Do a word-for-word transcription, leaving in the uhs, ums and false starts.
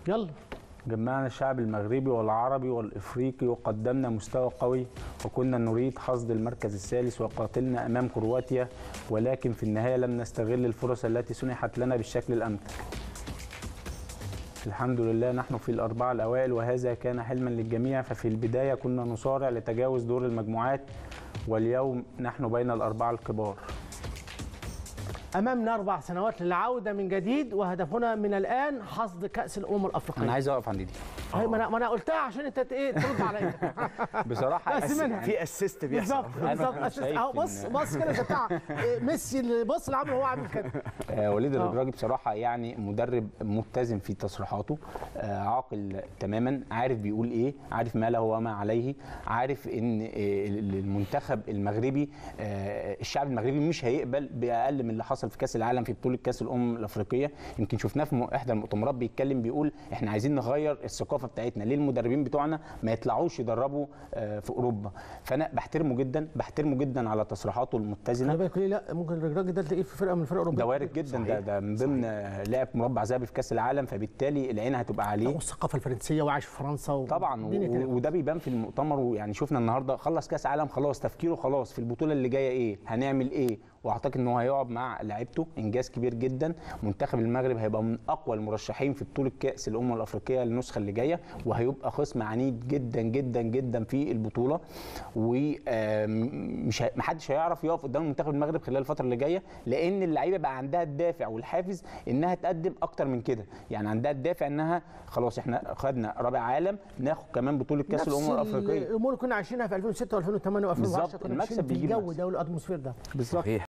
يلا. جمعنا الشعب المغربي والعربي والافريقي وقدمنا مستوى قوي، وكنا نريد حصد المركز الثالث وقاتلنا امام كرواتيا، ولكن في النهايه لم نستغل الفرص التي سنحت لنا بالشكل الامثل. الحمد لله نحن في الاربعه الاوائل، وهذا كان حلما للجميع. ففي البدايه كنا نصارع لتجاوز دور المجموعات، واليوم نحن بين الاربعه الكبار. امامنا اربع سنوات للعوده من جديد، وهدفنا من الان حصد كاس الامم الافريقيه. انا عايز اقف عند دي. ما انا ما انا قلتها عشان انت ايه ترد عليا. بصراحه بس منها في اسيست بيحصل. بالظبط بالظبط اسيست اهو. بص بص كده بتاع ميسي اللي بص اللي عامل هو عامل كده. آه وليد الرجراجي بصراحه يعني مدرب متزن في تصريحاته، آه عاقل تماما، عارف بيقول ايه، عارف ما له وما عليه، عارف ان آه المنتخب المغربي آه الشعب المغربي مش هيقبل باقل من اللي حصل في كاس العالم في بطوله كاس الامم الافريقيه. يمكن شفناه في احدى المؤتمرات بيتكلم بيقول احنا عايزين نغير الثقافه بتاعتنا، ليه المدربين بتوعنا ما يطلعوش يدربوا في اوروبا. فانا بحترمه جدا بحترمه جدا على تصريحاته المتزنه. خلي بالك ليه لا، ممكن الراجل ده تلاقيه في فرقه من الفرق الاوروبيه. ده وارد جدا، ده ده من ضمن لاعب مربع ذهبي في كاس العالم، فبالتالي العين هتبقى عليه. والثقافه الفرنسيه وعايش في فرنسا و... طبعا، وده بيبان في المؤتمر. ويعني شفنا النهارده خلص كاس عالم، خلاص تفكيره خلاص في البطوله اللي جايه ايه، هنعمل ايه، واعتقد ان هو هيقعد مع لعيبته. انجاز كبير جدا. منتخب المغرب هيبقى من اقوى المرشحين في بطوله كاس الامم الافريقيه النسخه اللي جايه، وهيبقى خصم عنيد جدا جدا جدا في البطوله، ومش محدش هيعرف يقف قدام منتخب المغرب خلال الفتره اللي جايه، لان اللعيبه بقى عندها الدافع والحافز انها تقدم اكتر من كده. يعني عندها الدافع انها خلاص احنا خدنا رابع عالم، ناخد كمان بطوله كاس الامم الافريقيه. الامور اللي كنا عايشينها في ألفين وستة وألفين وثمانية وألفين وعشرة بالظبط. المكسب بيجي الجو ده والاتموسفير ده. بالظبط.